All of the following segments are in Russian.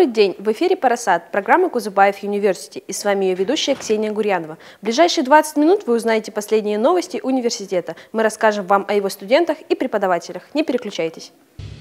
Добрый день! В эфире «Парасат», программа Кузубаев University, и с вами ее ведущая Ксения Гурьянова. В ближайшие 20 минут вы узнаете последние новости университета. Мы расскажем вам о его студентах и преподавателях. Не переключайтесь.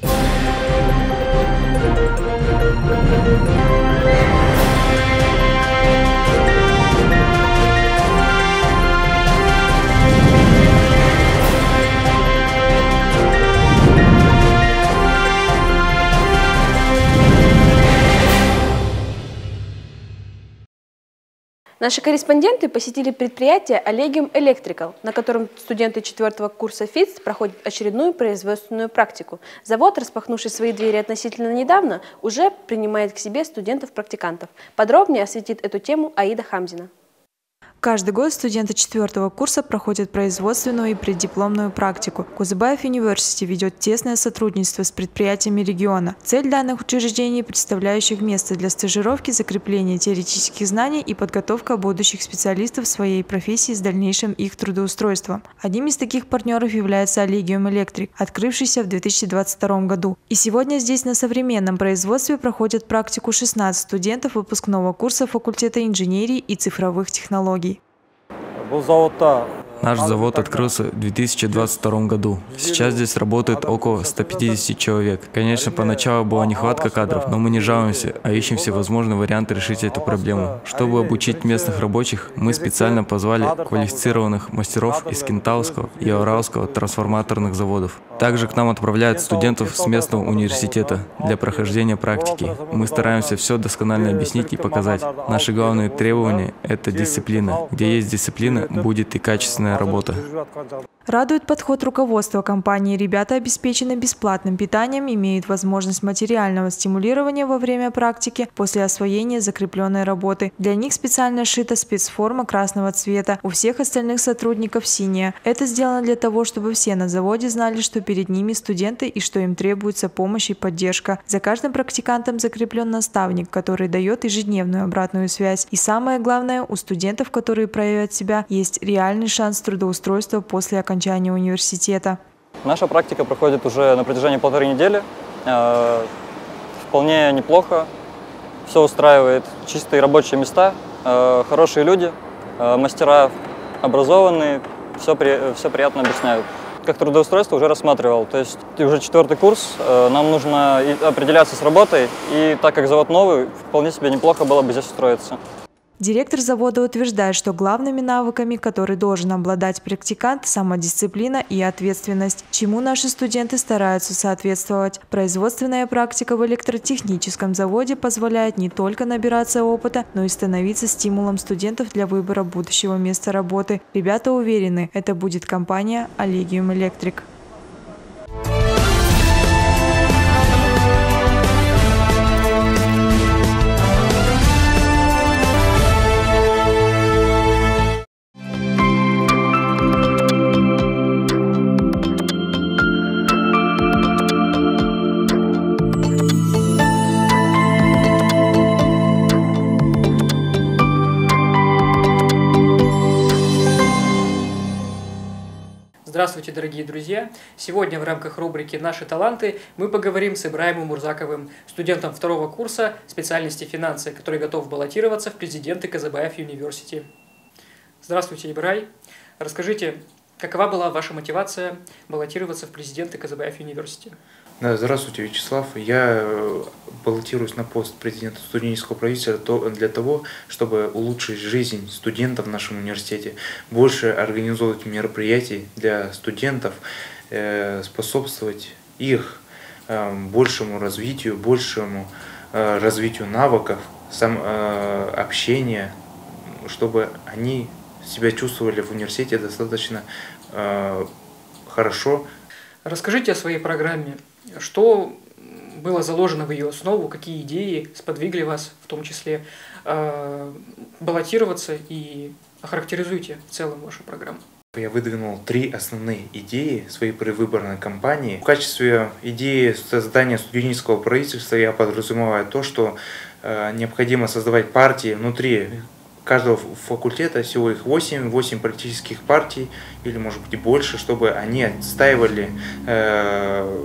Наши корреспонденты посетили предприятие Allegium Electrical, на котором студенты 4-го курса ФИЦ проходят очередную производственную практику. Завод, распахнувший свои двери относительно недавно, уже принимает к себе студентов-практикантов. Подробнее осветит эту тему Аида Хамзина. Каждый год студенты 4-го курса проходят производственную и преддипломную практику. Кузубаев University ведет тесное сотрудничество с предприятиями региона. Цель данных учреждений, представляющих место для стажировки, закрепление теоретических знаний и подготовка будущих специалистов в своей профессии с дальнейшим их трудоустройством. Одним из таких партнеров является Allegium Electric, открывшийся в 2022 году. И сегодня здесь на современном производстве проходят практику 16 студентов выпускного курса факультета инженерии и цифровых технологий. Наш завод открылся в 2022 году. Сейчас здесь работает около 150 человек. Конечно, поначалу была нехватка кадров, но мы не жалуемся, а ищем всевозможные варианты решить эту проблему. Чтобы обучить местных рабочих, мы специально позвали квалифицированных мастеров из Кентавского и Уральского трансформаторных заводов. Также к нам отправляют студентов с местного университета для прохождения практики. Мы стараемся все досконально объяснить и показать. Наши главные требования – это дисциплина. Где есть дисциплина, будет и качественная работа. Радует подход руководства компании. Ребята обеспечены бесплатным питанием, имеют возможность материального стимулирования во время практики после освоения закрепленной работы. Для них специально сшита спецформа красного цвета, у всех остальных сотрудников синяя. Это сделано для того, чтобы все на заводе знали, что перед ними студенты и что им требуется помощь и поддержка. За каждым практикантом закреплен наставник, который дает ежедневную обратную связь. И самое главное, у студентов, которые проявят себя, есть реальный шанс трудоустройства после окончания университета. Наша практика проходит уже на протяжении 1,5 недели. Вполне неплохо. Все устраивает. Чистые рабочие места, хорошие люди, мастера образованные, все приятно объясняют. Как трудоустройство уже рассматривал. То есть уже 4-й курс, нам нужно определяться с работой. И так как завод новый, вполне себе неплохо было бы здесь устроиться. Директор завода утверждает, что главными навыками, которые должен обладать практикант, самодисциплина и ответственность, чему наши студенты стараются соответствовать. Производственная практика в электротехническом заводе позволяет не только набираться опыта, но и становиться стимулом студентов для выбора будущего места работы. Ребята уверены, это будет компания Allegium Electric. Здравствуйте, дорогие друзья! Сегодня в рамках рубрики «Наши таланты» мы поговорим с Ибраимом Мурзаковым, студентом 2-го курса специальности финансы, который готов баллотироваться в президенты Кузубаев University. Здравствуйте, Ибрай! Расскажите, какова была ваша мотивация баллотироваться в президенты Кузубаев University? Да, здравствуйте, Вячеслав. Я баллотируюсь на пост президента студенческого правительства для того, чтобы улучшить жизнь студентов в нашем университете, больше организовывать мероприятий для студентов, способствовать их большему развитию навыков, общения, чтобы они себя чувствовали в университете достаточно хорошо. Расскажите о своей программе. Что было заложено в ее основу, какие идеи сподвигли вас в том числе баллотироваться, и охарактеризуйте в целом вашу программу? Я выдвинул 3 основные идеи своей предвыборной кампании. В качестве идеи создания студенческого правительства я подразумеваю то, что необходимо создавать партии внутри каждого факультета, всего их 8 политических партий, или может быть и больше, чтобы они отстаивали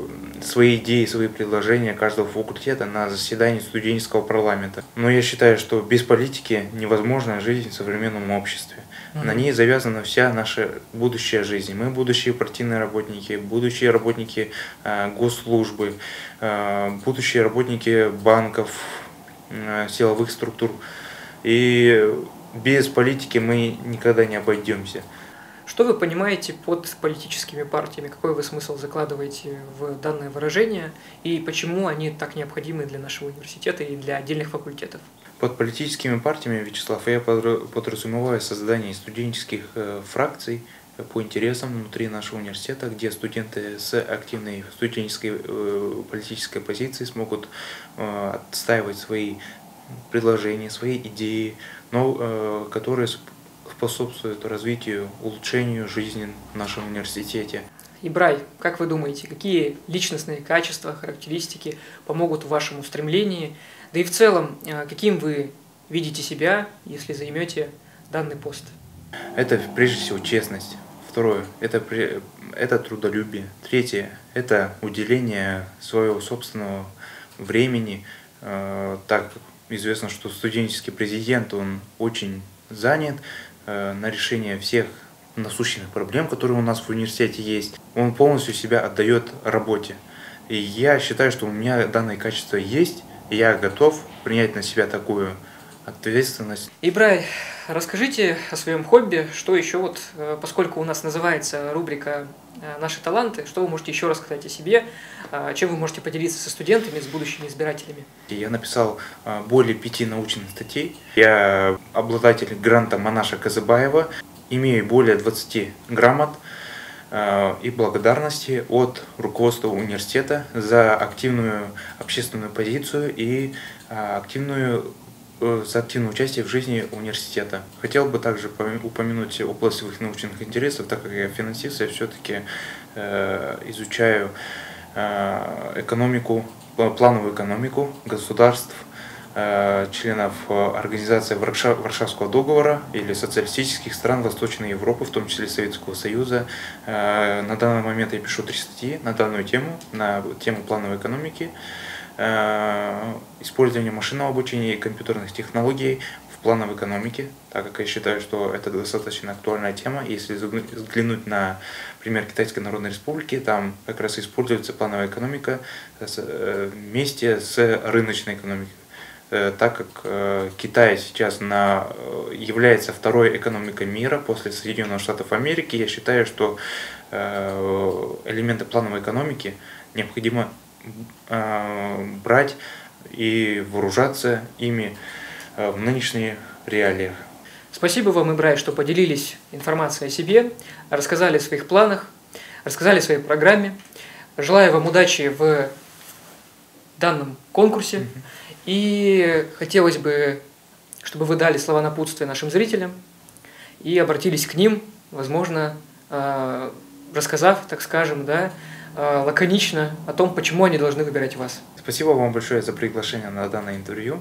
свои идеи, свои предложения каждого факультета на заседании студенческого парламента. Но я считаю, что без политики невозможна жизнь в современном обществе. На ней завязана вся наша будущая жизнь. Мы будущие партийные работники, будущие работники госслужбы, будущие работники банков, силовых структур. И без политики мы никогда не обойдемся. Что вы понимаете под политическими партиями? Какой вы смысл закладываете в данное выражение? И почему они так необходимы для нашего университета и для отдельных факультетов? Под политическими партиями, Вячеслав, я подразумеваю создание студенческих фракций по интересам внутри нашего университета, где студенты с активной студенческой политической позицией смогут отстаивать свои предложения, свои идеи, но которые способствуют развитию, улучшению жизни в нашем университете. Ибрай, как вы думаете, какие личностные качества, характеристики помогут в вашем устремлении? Да и в целом, каким вы видите себя, если займете данный пост? Это прежде всего честность. Второе – это трудолюбие. Третье – это уделение своего собственного времени. Так известно, что студенческий президент, он очень занят на решение всех насущных проблем, которые у нас в университете есть. Он полностью себя отдает работе. И я считаю, что у меня данные качества есть, и я готов принять на себя такую ответственность. Ибрай, расскажите о своем хобби, что еще, поскольку у нас называется рубрика «Наши таланты», что вы можете еще рассказать о себе, чем вы можете поделиться со студентами, с будущими избирателями? Я написал более 5 научных статей. Я обладатель гранта Манаша Казыбаева, имею более 20 грамот и благодарности от руководства университета за активную общественную позицию и за активное участие в жизни университета. Хотел бы также упомянуть область своих научных интересов, так как я финансист, я все-таки изучаю экономику, плановую экономику государств, членов Организации Варшавского договора или социалистических стран Восточной Европы, в том числе Советского Союза. На данный момент я пишу 3 статьи на данную тему, на тему плановой экономики, использование машинного обучения и компьютерных технологий в плановой экономике, так как я считаю, что это достаточно актуальная тема. Если взглянуть на пример Китайской Народной Республики, там как раз используется плановая экономика вместе с рыночной экономикой. Так как Китай сейчас является второй экономикой мира после Соединенных Штатов Америки, я считаю, что элементы плановой экономики необходимо брать и вооружаться ими в нынешние реалиях. Спасибо вам, Ибрай, что поделились информацией о себе, рассказали о своих планах, рассказали о своей программе. Желаю вам удачи в данном конкурсе. И хотелось бы, чтобы вы дали слова напутствия нашим зрителям и обратились к ним, возможно, рассказав, так скажем, лаконично о том, почему они должны выбирать вас. Спасибо вам большое за приглашение на данное интервью.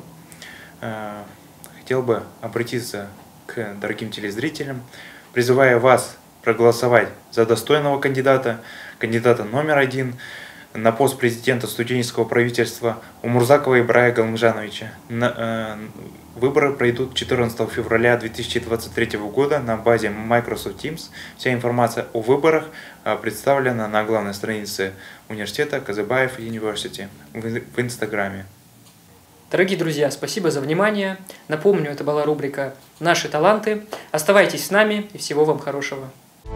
Хотел бы обратиться к дорогим телезрителям, призывая вас проголосовать за достойного кандидата номер 1 на пост президента студенческого правительства Умурзакова Ибрая Галымжановича. Выборы пройдут 14 февраля 2023 года на базе Microsoft Teams. Вся информация о выборах представлена на главной странице университета Казыбаев University в Инстаграме. Дорогие друзья, спасибо за внимание. Напомню, это была рубрика «Наши таланты». Оставайтесь с нами и всего вам хорошего.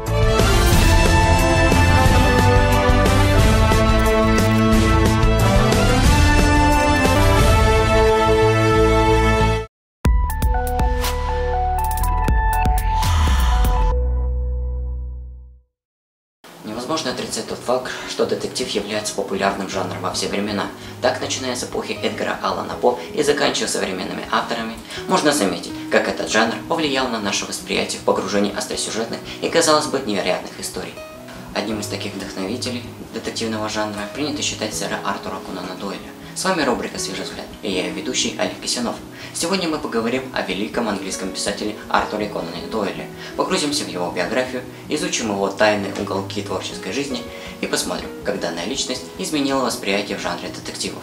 Невозможно отрицать тот факт, что детектив является популярным жанром во все времена. Так, начиная с эпохи Эдгара Аллана По и заканчивая современными авторами, можно заметить, как этот жанр повлиял на наше восприятие в погружении остросюжетных и, казалось бы, невероятных историй. Одним из таких вдохновителей детективного жанра принято считать сэра Артура Конана Дойля. С вами рубрика «Свежий взгляд» и я ее ведущий Олег Кисянов. Сегодня мы поговорим о великом английском писателе Артуре Конане Дойле, погрузимся в его биографию, изучим его тайные уголки творческой жизни и посмотрим, как данная личность изменила восприятие в жанре детективов.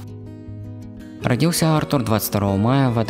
Родился Артур 22 мая в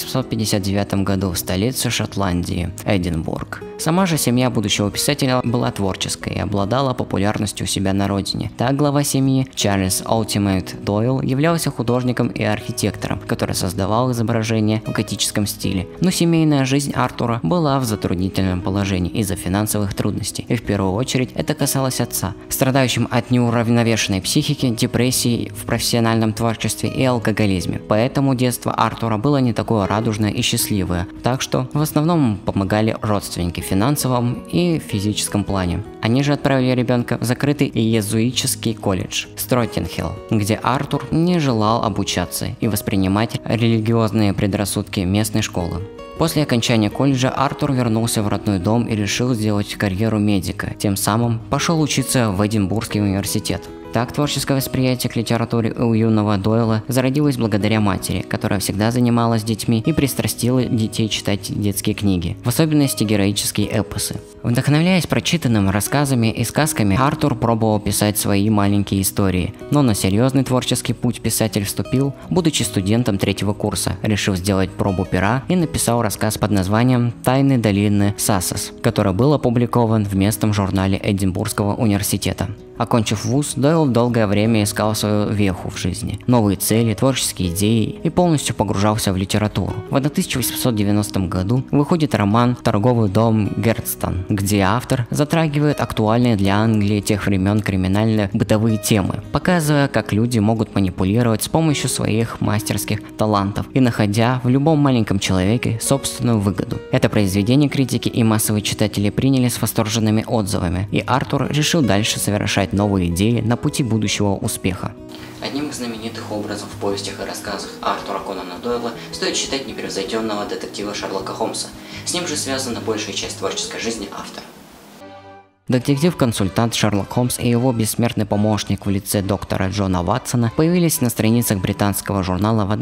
1859 году в столице Шотландии, Эдинбург. Сама же семья будущего писателя была творческой и обладала популярностью у себя на родине. Так глава семьи Чарльз Ультимейт Дойл являлся художником и архитектором, который создавал изображения в готическом стиле. Но семейная жизнь Артура была в затруднительном положении из-за финансовых трудностей, и в первую очередь это касалось отца, страдающим от неуравновешенной психики, депрессии в профессиональном творчестве и алкоголизме. Поэтому детство Артура было не такое радужное и счастливое, так что в основном ему помогали родственники в финансовом и физическом плане. Они же отправили ребенка в закрытый иезуитский колледж Строттенхилл, где Артур не желал обучаться и воспринимать религиозные предрассудки местной школы. После окончания колледжа Артур вернулся в родной дом и решил сделать карьеру медика, тем самым пошел учиться в Эдинбургский университет. Так творческое восприятие к литературе у юного Дойла зародилось благодаря матери, которая всегда занималась детьми и пристрастила детей читать детские книги, в особенности героические эпосы. Вдохновляясь прочитанными рассказами и сказками, Артур пробовал писать свои маленькие истории, но на серьезный творческий путь писатель вступил, будучи студентом 3-го курса, решив сделать пробу пера и написал рассказ под названием «Тайны долины Сассекс», который был опубликован в местном журнале Эдинбургского университета. Окончив вуз, Дойл долгое время искал свою веху в жизни, новые цели, творческие идеи и полностью погружался в литературу. В 1890 году выходит роман «Торговый дом Герстон», где автор затрагивает актуальные для Англии тех времен криминально-бытовые темы, показывая, как люди могут манипулировать с помощью своих мастерских талантов и находя в любом маленьком человеке собственную выгоду. Это произведение критики и массовые читатели приняли с восторженными отзывами, и Артур решил дальше совершать новые идеи на пути будущего успеха. Одним из знаменитых образов в повестях и рассказах Артура Конана Дойла стоит считать непревзойденного детектива Шерлока Холмса. С ним же связана большая часть творческой жизни автора. Детектив-консультант Шерлок Холмс и его бессмертный помощник в лице доктора Джона Ватсона появились на страницах британского журнала в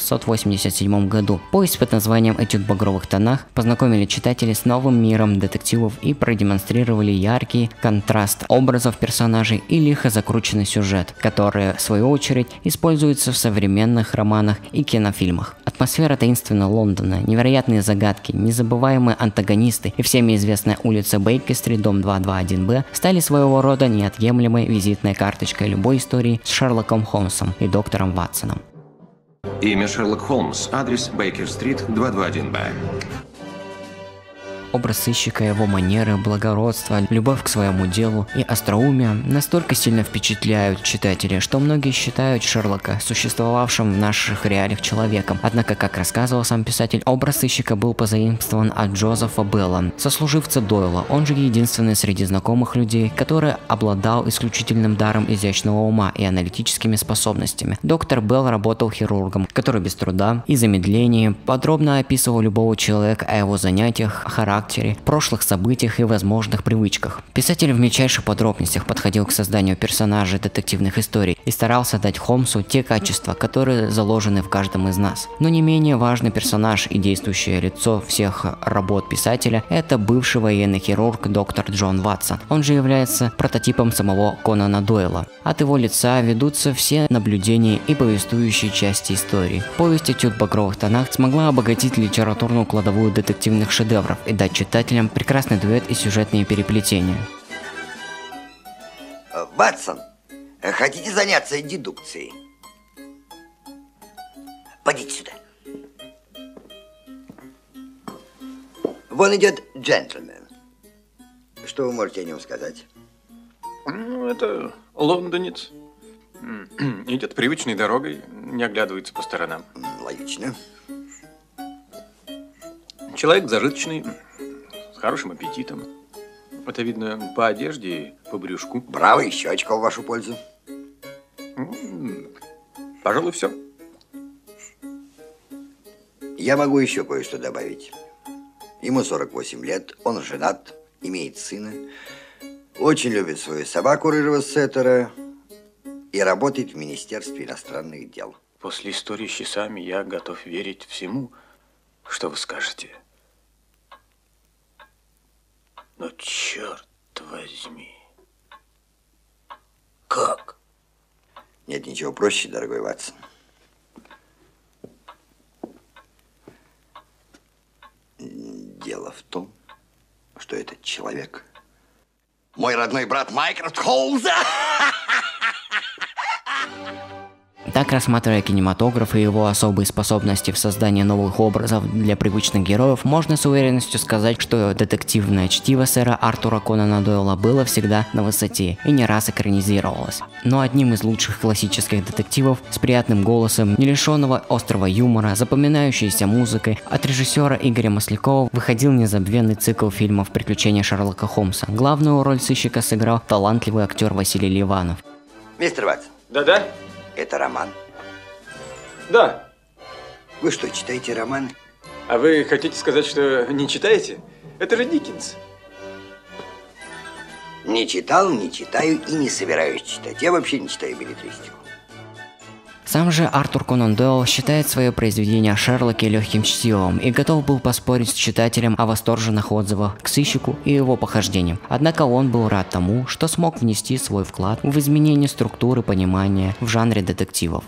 1987 году. Повесть под названием «Этюд в багровых тонах» познакомили читателей с новым миром детективов и продемонстрировали яркий контраст образов персонажей и лихо закрученный сюжет, который, в свою очередь, используется в современных романах и кинофильмах. Атмосфера таинственного Лондона, невероятные загадки, незабываемые антагонисты и всеми известная улица Бейкер-стрит, дом 221Б стали своего рода неотъемлемой визитной карточкой любой истории с Шерлоком Холмсом и доктором Ватсоном. Имя Шерлок Холмс, адрес Бейкер-стрит, 221Б. Образ сыщика, его манеры, благородство, любовь к своему делу и остроумие настолько сильно впечатляют читателей, что многие считают Шерлока существовавшим в наших реалиях человеком. Однако, как рассказывал сам писатель, образ сыщика был позаимствован от Джозефа Белла, сослуживца Дойла, он же единственный среди знакомых людей, который обладал исключительным даром изящного ума и аналитическими способностями. Доктор Белл работал хирургом, который без труда и замедления подробно описывал любого человека о его занятиях, характере, прошлых событиях и возможных привычках. Писатель в мельчайших подробностях подходил к созданию персонажей детективных историй и старался дать Холмсу те качества, которые заложены в каждом из нас. Но не менее важный персонаж и действующее лицо всех работ писателя – это бывший военный хирург доктор Джон Ватсон. Он же является прототипом самого Конана Дойла. От его лица ведутся все наблюдения и повествующие части истории. Повесть «Этюд в багровых тонах» смогла обогатить литературную кладовую детективных шедевров и дать читателям прекрасный дуэт и сюжетные переплетения. Ватсон, хотите заняться дедукцией? Подите сюда. Вон идет джентльмен. Что вы можете о нем сказать? Ну, это лондонец. Идет привычной дорогой, не оглядывается по сторонам. Логично. Человек зажиточный, с хорошим аппетитом. Это видно по одежде и по брюшку. Браво, еще очко в вашу пользу. Пожалуй, все. Я могу еще кое-что добавить. Ему 48 лет, он женат, имеет сына, очень любит свою собаку рыжего сеттера и работает в Министерстве иностранных дел. После истории с часами я готов верить всему, что вы скажете. Но черт возьми. Как? Нет ничего проще, дорогой Ватсон. Дело в том, что этот человек мой родной брат Майкрофт Холмса. Так, рассматривая кинематограф и его особые способности в создании новых образов для привычных героев, можно с уверенностью сказать, что детективное чтиво сэра Артура Конана Дойла было всегда на высоте и не раз экранизировалось. Но одним из лучших классических детективов с приятным голосом, не лишенного острого юмора, запоминающейся музыкой, от режиссера Игоря Маслякова выходил незабвенный цикл фильмов «Приключения Шерлока Холмса». Главную роль сыщика сыграл талантливый актер Василий Ливанов. Мистер Ватсон. Да-да? Это роман? Да. Вы что, читаете романы? А вы хотите сказать, что не читаете? Это же Диккенс. Не читал, не читаю и не собираюсь читать. Я вообще не читаю беллетристику. Сам же Артур Конан Дойл считает свое произведение о Шерлоке легким чтивом и готов был поспорить с читателем о восторженных отзывах к сыщику и его похождениям. Однако он был рад тому, что смог внести свой вклад в изменение структуры понимания в жанре детективов.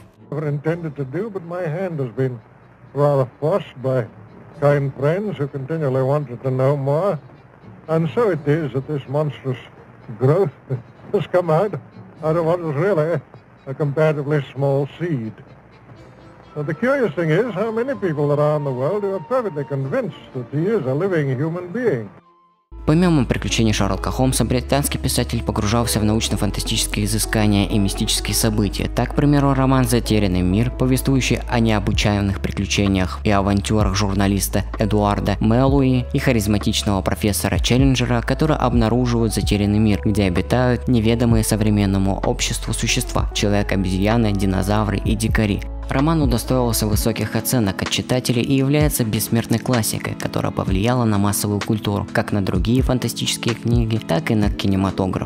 A comparatively small seed. Now, the curious thing is how many people around the world are perfectly convinced that he is a living human being. Помимо приключений Шерлока Холмса, британский писатель погружался в научно-фантастические изыскания и мистические события. Так, к примеру, роман «Затерянный мир», повествующий о необычайных приключениях и авантюрах журналиста Эдуарда Мэллоуи и харизматичного профессора Челленджера, которые обнаруживают затерянный мир, где обитают неведомые современному обществу существа – человек-обезьяны, динозавры и дикари. Роман удостоился высоких оценок от читателей и является бессмертной классикой, которая повлияла на массовую культуру, как на другие фантастические книги, так и на кинематограф.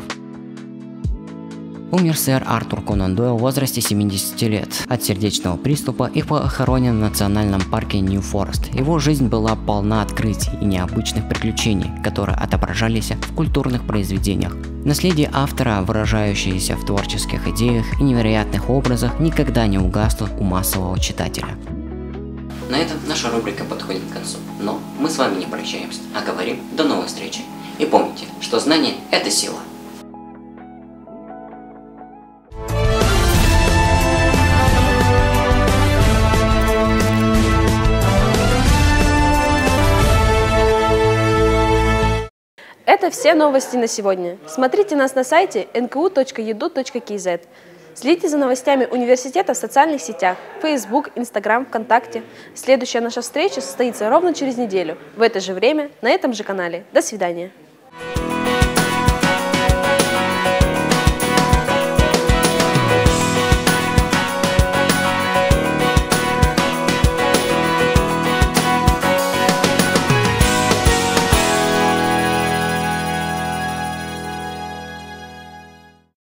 Умер сэр Артур Конан Дойл в возрасте 70 лет от сердечного приступа и похоронен в национальном парке Нью-Форест. Его жизнь была полна открытий и необычных приключений, которые отображались в культурных произведениях. Наследие автора, выражающееся в творческих идеях и невероятных образах, никогда не угаснут у массового читателя. На этом наша рубрика подходит к концу, но мы с вами не прощаемся, а говорим до новой встречи. И помните, что знание – это сила. Это все новости на сегодня. Смотрите нас на сайте nku.edu.kz. Следите за новостями университета в социальных сетях Facebook, Instagram, ВКонтакте. Следующая наша встреча состоится ровно через неделю, в это же время, на этом же канале. До свидания.